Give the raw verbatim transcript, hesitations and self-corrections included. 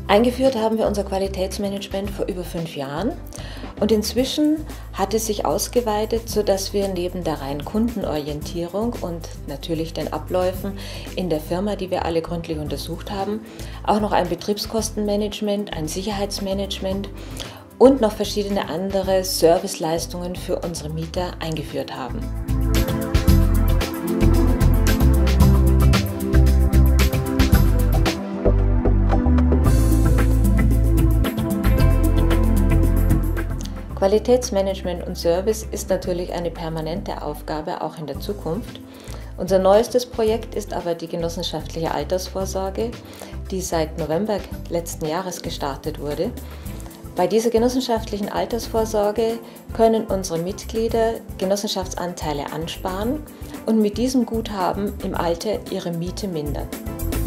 Eingeführt haben wir unser Qualitätsmanagement vor über fünf Jahren und inzwischen hat es sich ausgeweitet, sodass wir neben der reinen Kundenorientierung und natürlich den Abläufen in der Firma, die wir alle gründlich untersucht haben, auch noch ein Betriebskostenmanagement, ein Sicherheitsmanagement und noch verschiedene andere Serviceleistungen für unsere Mieter eingeführt haben. Qualitätsmanagement und Service ist natürlich eine permanente Aufgabe, auch in der Zukunft. Unser neuestes Projekt ist aber die genossenschaftliche Altersvorsorge, die seit November letzten Jahres gestartet wurde. Bei dieser genossenschaftlichen Altersvorsorge können unsere Mitglieder Genossenschaftsanteile ansparen und mit diesem Guthaben im Alter ihre Miete mindern.